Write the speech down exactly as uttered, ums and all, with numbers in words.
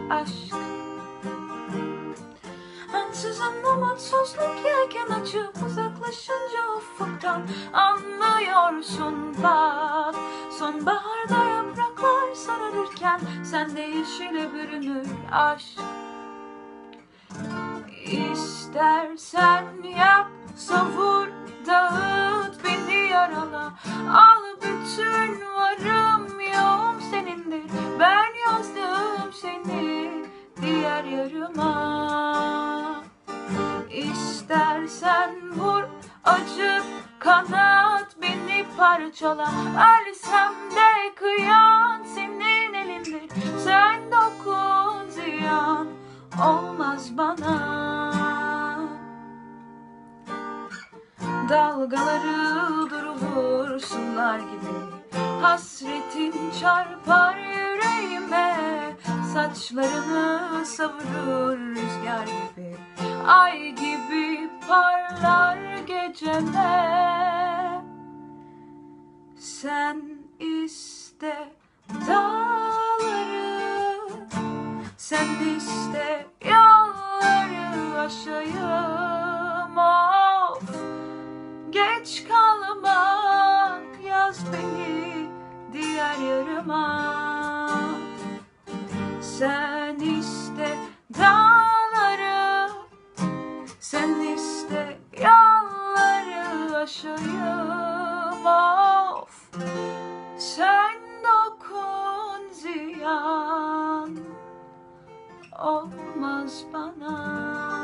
aşk. Ansızın umutsuzluk yelken açıp uzaklaşınca ufuktan anlıyorsun bak. Sonbaharda yapraklar sararırken sende yeşile bürünür aşk. İstersen yak, savur, dağıt, beni yarala. Al bütün varım yoğum senindir. Ben yazdım seni diğer yarıma. İstersen vur, acı, kanat, beni parçala. Ölsem de kıyan senin elindir. Sen dokun, ziyan olmaz bana. Dalgaları durulur sular gibi, hasretin çarpar yüreğime. Saçlarını savurur rüzgar gibi, ay gibi parlar geceme. Sen iste dağları, sen iste yolları aşayım. Of, geç kalma, yaz beni diğer yarıma. Sen iste dağları, sen iste yolları aşayım. Of, sen dokun, ziyan olmaz bana.